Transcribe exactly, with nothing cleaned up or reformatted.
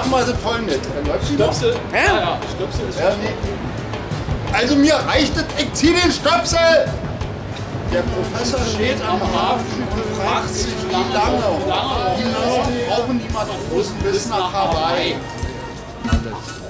machen wir das folgendes. Stöpsel? Hä? Ja, ja, Stöpsel ist Ja, nee. Also mir reicht es, ich zieh den Stöpsel! Der Professor steht am Hafen und fragt sich, wie lange. Wie lange brauchen die Matrosen bis nach Hawaii? Na, das